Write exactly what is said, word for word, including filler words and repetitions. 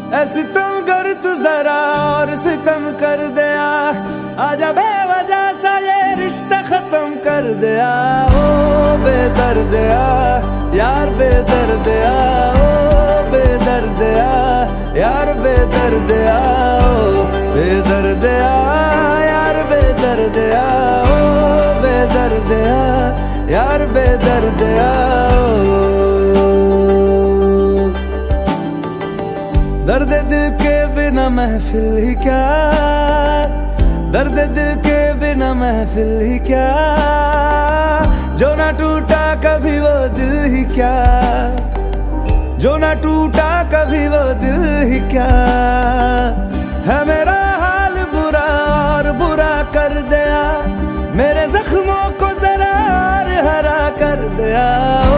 ऐ सितम कर तू जरा और सितम कर दिया, आजा बेवजह सा ये रिश्ता खत्म कर दिया। ओ बेदर्दिया यार बेदर्दिया, ओ बेदर्दिया यार बेदर्दिया, ओ बेदर्दिया यार बेदर्दिया, ओ बेदर्दिया यार बेदर्दिया। दर्द दिल के बिना महफिल ही क्या, दर्द दिल के बिना महफिल ही क्या, जो ना टूटा कभी वो दिल ही क्या, जो ना टूटा कभी वो दिल ही क्या। है मेरा हाल बुरा और बुरा कर दिया, मेरे जख्मों को जरा और हरा कर दिया।